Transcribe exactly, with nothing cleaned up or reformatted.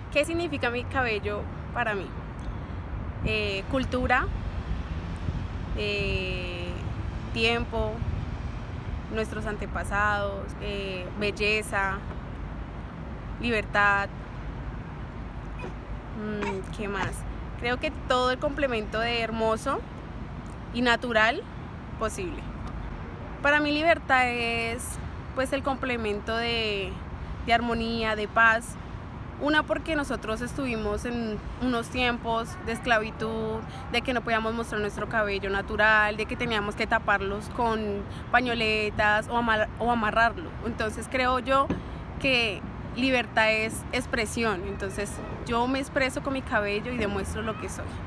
¿Qué significa mi cabello para mí? Eh, cultura, eh, tiempo, nuestros antepasados, eh, belleza, libertad. Mm, ¿qué más? Creo que todo el complemento de hermoso y natural posible. Para mí libertad es pues el complemento de, de armonía, de paz. Una, porque nosotros estuvimos en unos tiempos de esclavitud, de que no podíamos mostrar nuestro cabello natural, de que teníamos que taparlos con pañoletas o, amar, o amarrarlo. Entonces creo yo que libertad es expresión. Entonces yo me expreso con mi cabello y demuestro lo que soy.